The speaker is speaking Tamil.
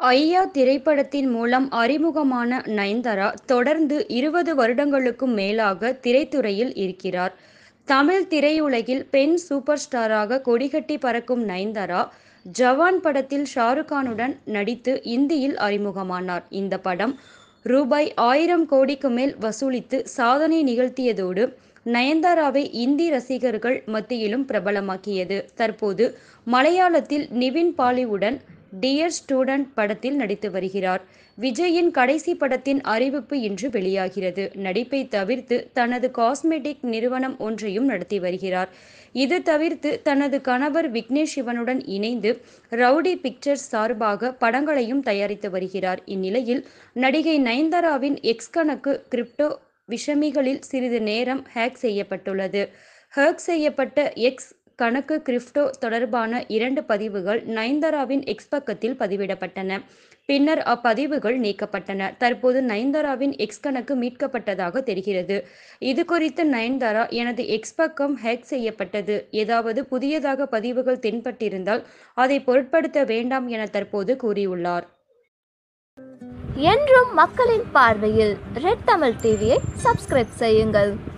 ஐயா திரைப்படத்தின் மூலம் அறிமுகமான நயன்தாரா தொடர்ந்து 20 வருடங்களுக்கும் மேலாக திரைத்துறையில் இருக்கிறார். தமிழ் திரையுலகில் பெண் சூப்பர் ஸ்டாராக கொடிகட்டி பறக்கும் நயன்தாரா, ஜவான் படத்தில் ஷாருக்கானுடன் நடித்து இந்தியில் அறிமுகமானார். இந்த படம் ரூ.1000 கோடிக்கு மேல் வசூலித்து சாதனை நிகழ்த்தியதோடு, நயன்தாராவை இந்தி ரசிகர்கள் மத்தியிலும் பிரபலமாக்கியது. தற்போது மலையாளத்தில் நிவின் பாலிவுடன் டியர் ஸ்டூடண்ட் படத்தில் நடித்து வருகிறார். விஜயின் கடைசி படத்தின் அறிவிப்பு இன்று வெளியாகிறது. நடிப்பை தவிர்த்து தனது காஸ்மெட்டிக் நிறுவனம் ஒன்றையும் நடத்தி வருகிறார். இது தவிர்த்து தனது கணவர் விக்னேஷ் சிவனுடன் இணைந்து ரவுடி பிக்சர்ஸ் சார்பாக படங்களையும் தயாரித்து வருகிறார். இந்நிலையில் நடிகை நயன்தாராவின் எக்ஸ் கணக்கு கிரிப்டோ விஷமிகளில் சிறிது நேரம் ஹேக் செய்யப்பட்டுள்ளது. ஹேக் செய்யப்பட்ட எக்ஸ் கணக்கு கிரிப்டோ தொடர்பான 2 பதிவுகள் நயன்தாராவின் எக்ஸ் பக்கத்தில் பதிவிடப்பட்டன. பின்னர் அப்பதிவுகள் நீக்கப்பட்டன. தற்போது நயன்தாராவின் எக்ஸ் கணக்கு மீட்கப்பட்டதாக தெரிகிறது. இதுகுறித்து நயன்தாரா, எனது எக்ஸ் பக்கம் ஹேக் செய்யப்பட்டது. ஏதாவது புதியதாக பதிவுகள் தென்பட்டிருந்தால் அதை பொருட்படுத்த வேண்டாம் என தற்போது கூறியுள்ளார். என்றும் மக்களின் பார்வையில் ரெட் தமிழ் டிவியை சப்ஸ்கிரைப் செய்யுங்கள்.